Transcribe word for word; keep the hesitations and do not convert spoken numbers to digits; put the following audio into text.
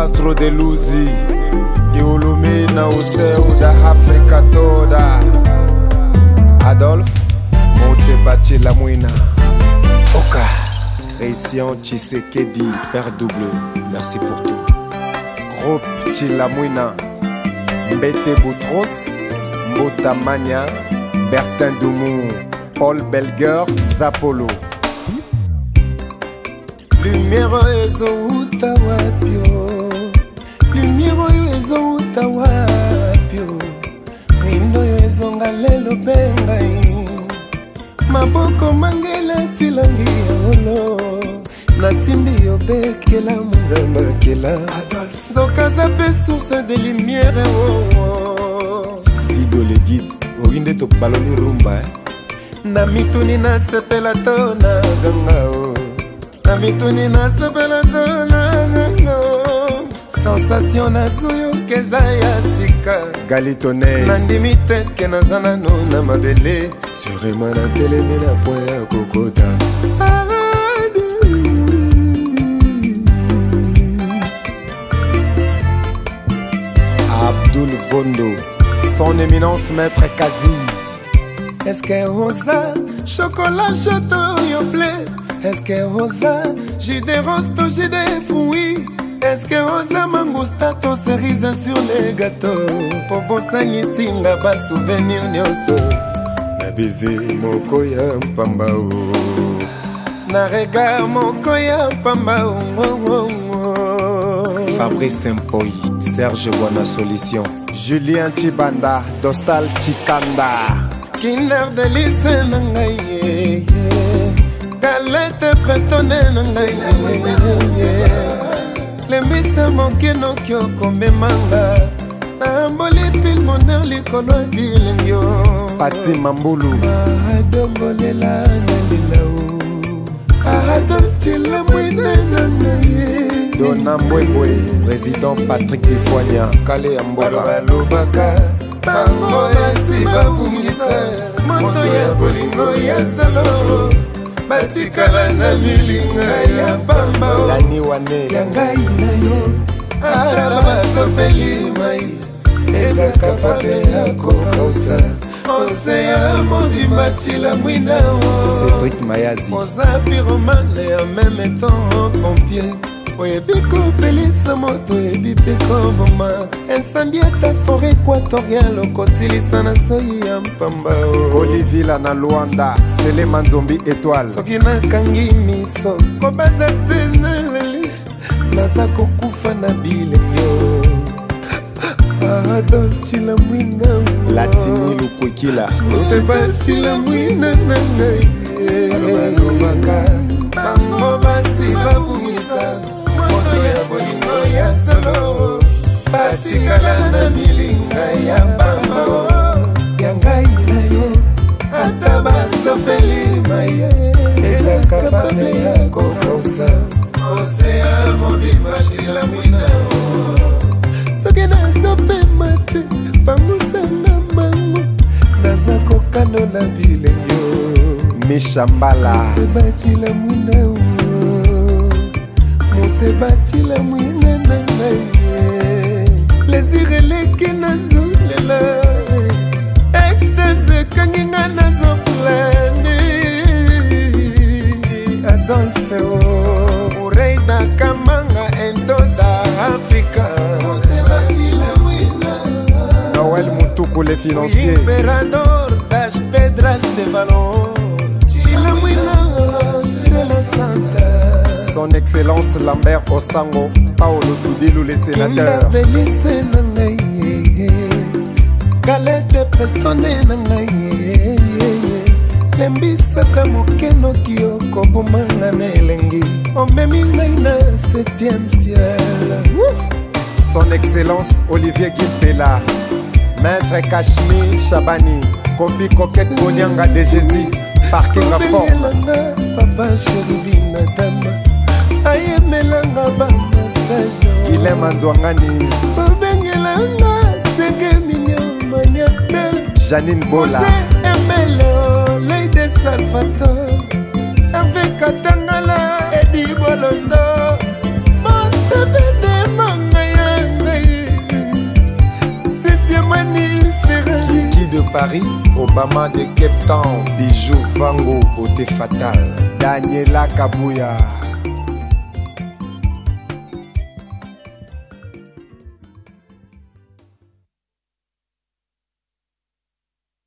Mastro de Luzi Iulumina useu da Afrika toda. Adolphe Moteba Chilamwina Oka Christian Tshisekedi Père Double, merci pour tout. Groupe Chilamwina Mbete Boutros Mbota Mania Bertin Doumou Paul Belger Zapolo. Lumière ezo utawapyo, lumière ezo utawapyo, mindo ezo ngalelo bengai, maboko mangela tilangi olo, nasimbi obekela munzamba kela. Adolphe zokaza pe source de lumière oh. Sido le guide, oinde to baloni rumba eh? Na mituni na sepela tona gangao. Amituni na sepela tona gangao. Sensation na suyo keza ya sika. Galitone Nandimi teke na zana no na mabele. Surema na teleme na poya kokota. Abdul Vondo, son éminence maître Kazi. Est-ce que rosa, chocolat chateau yo blé? Est-ce que rosa, j'ai des rostos, j'ai des fruits? Est-ce que rosa, mangousta, to cerise sur les gâteaux? Pour bosani singa ba souvenir nyonso. Na baiser moko ya mpamba o. Na regard moko ya mpamba o. Fabrice Mpoyi, Serge Bona Solution, Julien Chibanda, Dostal Chikanda. Kinder delice nangaye, galette bretone nangaye. Lembisa moke no kyo kombe manga, na amboli pil moneur likolo bilengyo. Pati Mambulu, adongolela nandila o. Adolphe Chilamwina nangaye. Dona Mbwebwe, président Patrick Difoigna, Kale Amboka. Lobaka, bango basi babungisa, moto ya bolingo ya salo, batikala na milinga ya pamba. Lani wane, yangai na yo, ala basopeli mai, eza kapable ya kokausa. Osea mobimba Chilamwina o. Cédric Mayazi, Oza pyromane ya même temps pompier. Oyebi kopelisa moto oyebi pe koboma. Incendie ta forêt équatoriale okosilisa na soi ya mpamba Olivier Lana Luanda, Selema Nzombi Étoile. soki nakangi miso kobanza te naleli naza kokufa na bilengyo. Adolphe Chilamwina Latini Lukwekila, Moteba Chilamwina na ngai balobaka bango basi babungisa moto ya bolingo ya solo, batikala na milinga ya pamba ya ngai na yo. Ata basopeli mai eza kapable ya kokausa. Osea mobimba Chilamwina soki nazopema te bangusanga bango, naza kokanola bilengyo. Mishambala, Moteba Chilamwina Moteba Chilamwina na ngai. Lesire eleki nazolela, extase kanginga nazoplane. Adolphe o Ureida Kamanga entoda Afrika. Moteba Chilamwina Noël Mutuku les financiers, Imperador Dash Pedrash de Valon. Chilamwina de la Santa. Son Excellence Lambert Osango, Paolo Tudilu les sénateurs. Belise na ngai, galette prestone na ngai. Lembisaka mokeno kio kobomanga na elengi. Omemi ngai na septième ciel. Son Excellence Olivier Guipela, Maître Kashmi Chabani, Kofi Coquette Gonyanga de Jésus, Parking à fond. Papa Chérubina Dama, ayemelanga ba message. Guilhem Anzouangani, Babengelanga seke mignon maniatel. Janine Bola, Emelo, Lady Salvatore, Hervé Katangala, Eddie Bolondo, Boste Bede Manga. Paris, Obama de Cape Town, Bijou Fango, beauté fatale, Daniela Kabouya.